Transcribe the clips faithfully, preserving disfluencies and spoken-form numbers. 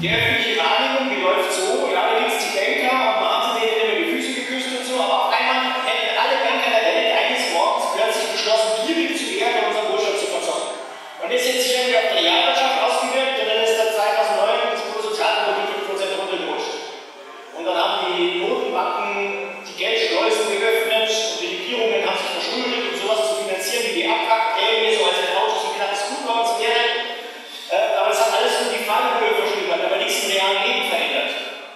Die öffentliche Wahrnehmung, die läuft so, ja, da gibt es die Banker und man hat sie denen immer die Füße geküsst und so, aber auf einmal hätten alle Banker der Welt eines Morgens plötzlich beschlossen, gierig zu werden und unseren Wohlstand zu verzocken. Und das ist jetzt hier irgendwie auf die Realwirtschaft ausgewirkt und dann ist da zweitausendneun das Bruttosozialprodukt fünf Prozent runtergerutscht. Und dann haben die Notenbanken die Geldschleusen geöffnet und die Regierungen haben sich verschuldet, um sowas zu finanzieren wie die Abwrackprämie, so als wenn Autos ein knappes Gut bei uns wäre. Äh, aber es hat alles nur die Fallhöhe verschlimmert, aber nichts im realen Leben verändert.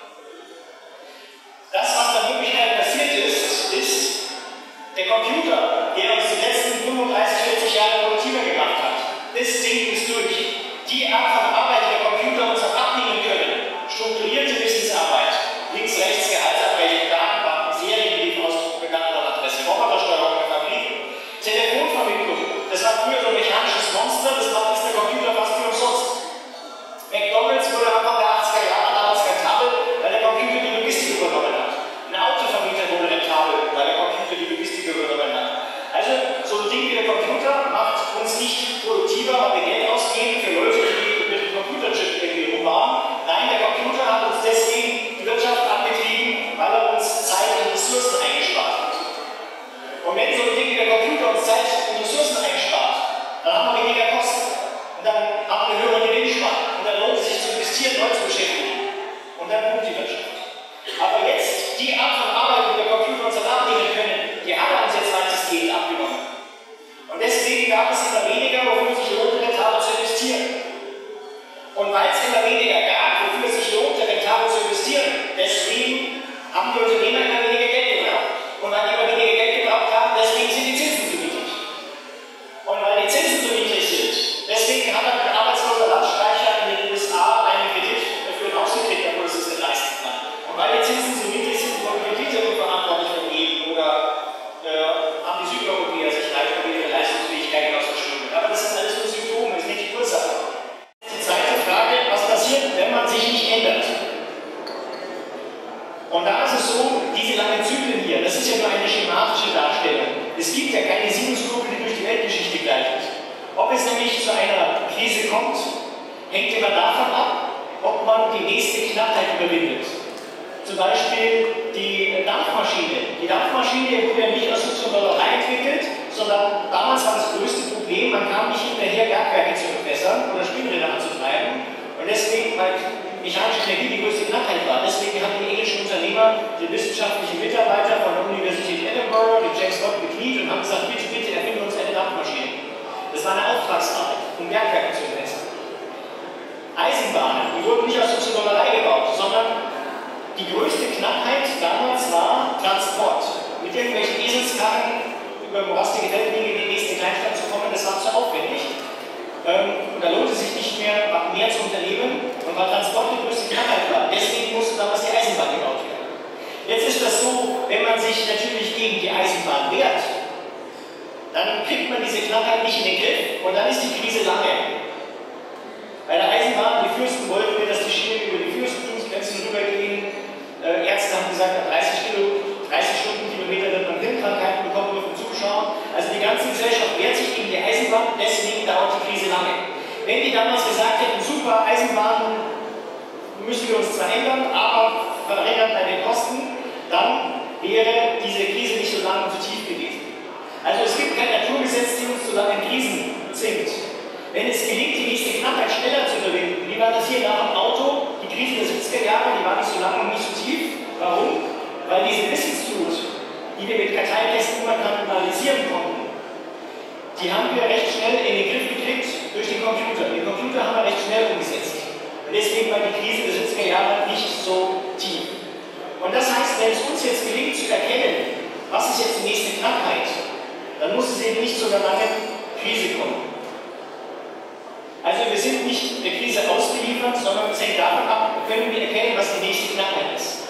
Das, was dann wirklich halt passiert ist, ist der Computer, der uns die letzten fünfunddreißig, vierzig Jahre produktiver gemacht hat. Das Ding ist durch. Die Art von Arbeit, die der Computer uns hat abnehmen können, strukturierte Wissensarbeit, links, rechts, Gehaltsabrechnung, Datenbanken, Serienbriefausdruck mit Adresse, Robotersteuerung in der Fabrik, Telefonvermittlung. Das war früher so ein mechanisches Monster, das macht jetzt der Computer fast für umsonst. McDonalds wurde Anfang der achtziger Jahre damals rentabel, weil der Computer die Logistik übernommen hat. Ein Autovermieter wurde rentabel, weil der Computer die Logistik übernommen hat. Also so ein Ding wie der Computer macht uns nicht produktiver, weil wir Geld ausgeben für Leute, die mit dem Computerchip irgendwie rummachen. Nein, der Computer hat uns deswegen die Wirtschaft angetrieben, weil er uns Zeit und Ressourcen eingespart hat. Und wenn so ein Ding wie der Computer uns Zeit und Ressourcen einspart, dann haben wir weniger Kosten. Und dann haben wir höhere Gewinnspanne. Und dann lohnt es sich zu investieren, neu zu beschäftigen. Und dann boomt die Wirtschaft. Aber jetzt, die Art von Arbeit, die der Computer uns hat abnehmen können, die hat er uns jetzt weitestgehend abgenommen. Und deswegen gab es immer weniger, wofür es sich lohnt, rentabel zu investieren. Und weil es immer weniger gab, wofür es sich lohnt, rentabel zu investieren, deswegen haben die Unternehmer immer weniger Geld gebraucht. Und weil die immer weniger Geld gebraucht haben, deswegen sind die Zinsen so niedrig. Und weil die Zinsen so niedrig sind, deswegen hat ein arbeitsloser Landstreicher in den U S A einen Kredit für ein Haus gekriegt, obwohl es sich nicht leisten kann. Und weil die Zinsen so niedrig sind, wurden Kredite unverantwortlich vergeben oder äh, haben die Südeuropäer sich halt über ihre Leistungsfähigkeit ausgeschuldet. Aber das sind alles nur Symptome, das ist nicht die Ursache. Die zweite Frage, was passiert, wenn man sich nicht ändert? Und da ist es so, diese langen Zyklen hier, das ist ja nur eine schematische Darstellung. Es gibt ja keine Sinuskurve, die durch die Weltgeschichte gleitet. Ob es nämlich zu einer Krise kommt, hängt immer davon ab, ob man die nächste Knappheit überwindet. Zum Beispiel die Dampfmaschine. Die Dampfmaschine wurde ja nicht aus Hübschenbollerei entwickelt, sondern damals war das größte Problem, man kam nicht hinterher, Bergwerke zu entwässern oder Spinnräder anzutreiben. Und deswegen, weil mechanische Energie die größte Knappheit war, deswegen haben die englischen Unternehmer die wissenschaftlichen Mitarbeiter von der Universität Edinburgh, den James Watt, gekniet und haben gesagt, bitte, bitte, erfinden uns eine Dampfmaschine. Das war eine Auftragsarbeit, um Bergwerke zu entwässern. Eisenbahnen, die wurden nicht aus Hübschenbollerei gebaut, sondern die größte Knappheit damals war Transport. Mit irgendwelchen Eselskarren über morastige Feldwege in die nächste Kleinstadt zu kommen, das war zu aufwendig. Ähm, und da lohnt es sich nicht mehr, mehr zu unternehmen, und weil Transport die größte Knappheit war. Deswegen musste damals die Eisenbahn gebaut werden. Jetzt ist das so, wenn man sich natürlich gegen die Eisenbahn wehrt, dann kriegt man diese Knappheit nicht in den Griff und dann ist die Krise lange. Bei der Eisenbahn, die Fürsten wollten wir, dass die Schienen über die Fürstentumsgrenzen rübergehen. Äh, Ärzte haben gesagt, nach dreißig Stundenkilometer wird man Hirnkrankheiten bekommen, dürfen zuschauen. Also die ganze Gesellschaft wehrt sich gegen die Eisenbahn, deswegen dauert die Krise lange. Wenn die damals gesagt hätten, super, Eisenbahnen müssen wir uns zwar ändern, aber verringern bei den Kosten, dann wäre diese Krise nicht so lang und so tief gewesen. Also es gibt kein Naturgesetz, die uns zu langen Krisen zwingt. Wenn es gelingt, die nächste Knappheit schneller zu überwinden, wie war das hier nach dem Auto, die Krise der siebziger Jahre, die war nicht so lang und nicht so tief. Warum? Weil diese Wissensflut, die wir mit Karteikästen immer kanalisieren konnten, die haben wir recht schnell in den Griff gekriegt durch den Computer. Den Computer haben wir recht schnell umgesetzt. Und deswegen war die Krise der siebziger Jahre nicht so tief. Und das heißt, wenn es uns jetzt gelingt zu erkennen, was ist jetzt die nächste Knappheit, dann muss es eben nicht zu einer langen Krise kommen. Also wir sind nicht der Krise ausgeliefert, sondern es hängt davon ab, können wir erkennen, was die nächste Knappheit ist.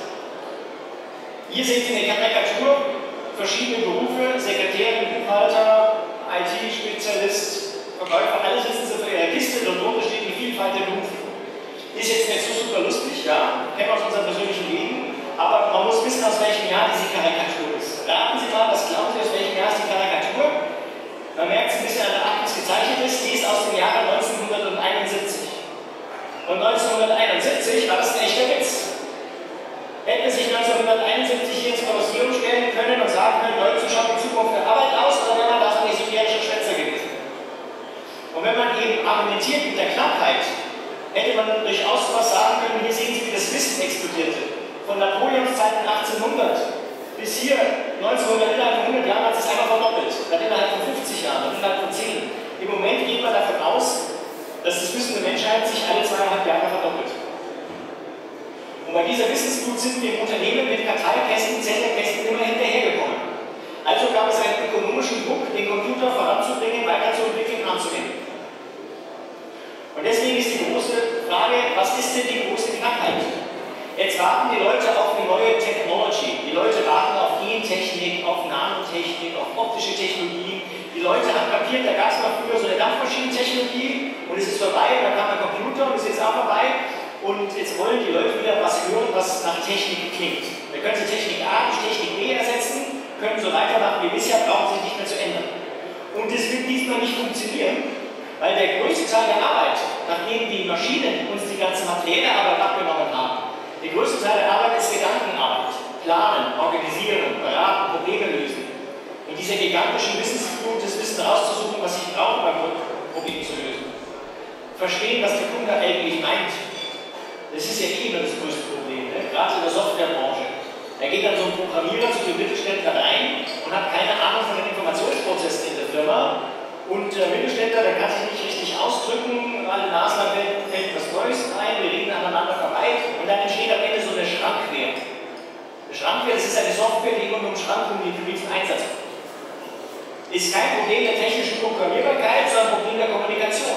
Hier seht ihr in der Karikatur verschiedene Berufe, Sekretärin, Buchhalter, I T-Spezialist, Verkäufer, alles wissen Sie für Ihre Kiste, und darunter steht die Vielfalt der Berufe. Ist jetzt nicht so super lustig, ja, kennen wir aus unserem persönlichen Leben, aber man muss wissen, aus welchem Jahr diese Karikatur ist. Raten Sie mal, was glauben Sie, aus welchem Jahr ist die Karikatur? Man merkt es ein bisschen an der Art, wie es gezeichnet ist, die ist aus dem Jahre neunzehnhunderteinundsiebzig. Und neunzehnhunderteinundsiebzig war das ein echter Witz. Hätten wir sich neunzehnhunderteinundsiebzig hier ins Kolosseum stellen können und sagen können, Leute, schaut die Zukunft der Arbeit aus, oder wäre man da so ein esoterischer Schwätzer gewesen? Und wenn man eben argumentiert mit der Knappheit, hätte man durchaus was sagen können, hier sehen Sie, wie das Wissen explodierte. Von Napoleons Zeiten achtzehnhundert bis hier neunzehnhundert, innerhalb von hundert Jahren hat es sich einfach verdoppelt. Dann innerhalb von fünfzig Jahren, dann innerhalb von zehn. Im Moment geht man davon aus, dass das Wissen der Menschheit sich alle zweieinhalb Jahre verdoppelt. Und bei dieser Wissensflut sind wir im Unternehmen mit Karteikästen, Zettelkästen immer hinterhergekommen. Also gab es einen ökonomischen Druck, den Computer voranzubringen, weiterzuentwickeln, anzuwenden. Und deswegen ist die große Frage, was ist denn die große Knappheit? Jetzt warten die Leute auf eine neue Technology. Die Leute warten auf Gentechnik, auf Nanotechnik, auf optische Technologien. Die Leute haben kapiert, da gab es mal früher so eine Dampfmaschinentechnologie und es ist vorbei, und dann kam der Computer und es ist jetzt auch vorbei. Und jetzt wollen die Leute wieder was hören, was nach Technik klingt. Da können sie Technik A durch Technik B ersetzen, können so weitermachen wie bisher, brauchen sie sich nicht mehr zu ändern. Und das wird diesmal nicht funktionieren, weil der größte Teil der Arbeit, nachdem die Maschinen uns die ganze materielle Arbeit abgenommen haben, der größte Teil der Arbeit ist Gedankenarbeit. Planen, organisieren, beraten, Probleme lösen. In dieser gigantischen Wissensflut das Wissen rauszusuchen, was ich brauche, beim Problem zu lösen. Verstehen, was der Kunde eigentlich meint. Das ist ja eh immer das größte Problem, ne? Gerade in der Softwarebranche. Da geht dann so ein Programmierer zu dem Mittelständler rein und hat keine Ahnung von den Informationsprozessen in der Firma. Und der Mittelständler, der kann sich nicht richtig ausdrücken, alle Nasen fällt, fällt was Neues ein, wir reden aneinander vorbei und dann entsteht am Ende so eine Schrankwert. Eine Schrankwert, das ist eine Software, die immer nur Schranken die für diesen Einsatz kommt. Ist kein Problem der technischen Programmierbarkeit, sondern ein Problem der Kommunikation.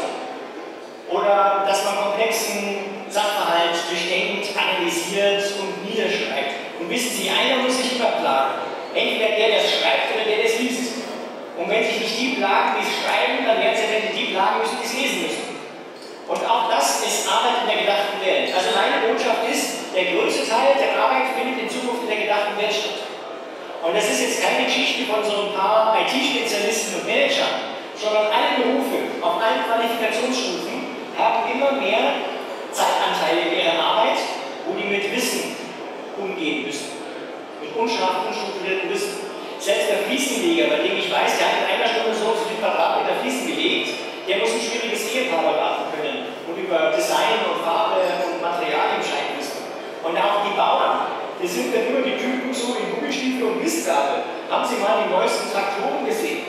Oder dass man komplexen Sachverhalt durchdenkt, analysiert und niederschreibt. Und wissen Sie, einer muss sich immer plagen. Entweder der, der es schreibt, oder der, der es liest. Und wenn sich nicht die plagen, die es schreiben, dann werden sie am Ende die plagen müssen, die es lesen müssen. Und auch das ist Arbeit in der gedachten Welt. Also meine Botschaft ist, der größte Teil der Arbeit findet in Zukunft in der gedachten Welt statt. Und das ist jetzt keine Geschichte von so ein paar I T-Spezialisten und Managern, sondern alle Berufe auf allen Qualifikationsstufen haben immer mehr Zeitanteile in ihrer Arbeit, wo die mit Wissen umgehen müssen. Mit unscharf, unstrukturiertem Wissen. Selbst der Fliesenleger, bei dem ich weiß, der hat in einer Stunde so zu viel Quadratmeter Fliesen gelegt, der muss ein schwieriges Ehepaar beraten können und über Design und Farbe und Materialien Bescheid wissen. Und auch die Bauern, die sind dann immer die Typen so in Gummistiefel und Mistgabel. Haben Sie mal die neuesten Traktoren gesehen?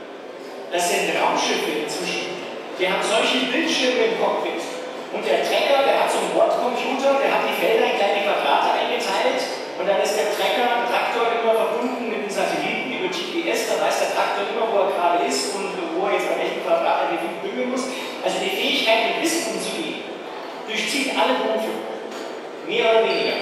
Das sind Raumschiffe inzwischen. Die haben solche Bildschirme im Cockpit. Und der Trecker, der hat so einen Bordcomputer, der hat die Felder in kleine Quadrate eingeteilt und dann ist der Trecker, der Traktor immer verbunden mit dem Satelliten über G P S, dann weiß der Traktor immer, wo er gerade ist und wo er jetzt bei welchem Quadrat er wie viel bügeln muss. Also die Fähigkeit, mit Wissen umzugehen, durchzieht alle Berufe. Mehr oder weniger.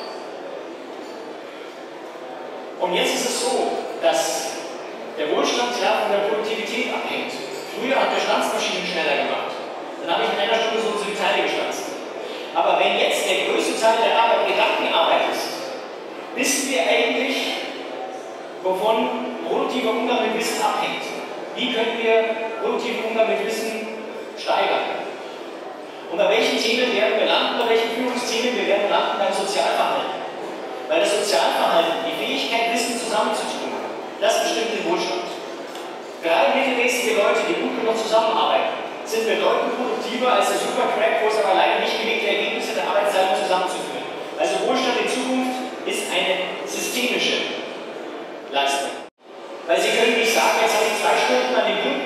Und jetzt ist es so, dass der Wohlstand ja von der Produktivität abhängt. Früher hat der Stanzmaschinen schneller gemacht. Dann habe ich in einer Stunde so und so viele Teile gestanzt. Aber wenn jetzt der größte Teil der Arbeit Gedankenarbeit ist, wissen wir eigentlich, wovon produktiver Umgang mit Wissen abhängt. Wie können wir produktiven Umgang mit Wissen steigern? Und bei welchen Themen werden wir landen, bei welchen Führungsthemen wir werden landen beim Sozialverhalten? Weil das Sozialverhalten, die Fähigkeit, Wissen zusammenzutun, das bestimmt den Wohlstand. Gerade mittelmäßige Leute, die gut genug zusammenarbeiten, sind bedeutend produktiver als der Supercrack, wo es aber leider nicht gelingt, die Ergebnisse der Arbeitsteilung zusammenzuführen. Also Wohlstand in Zukunft ist eine systemische Leistung. Weil Sie können nicht sagen, jetzt habe ich zwei Stunden an dem Kunden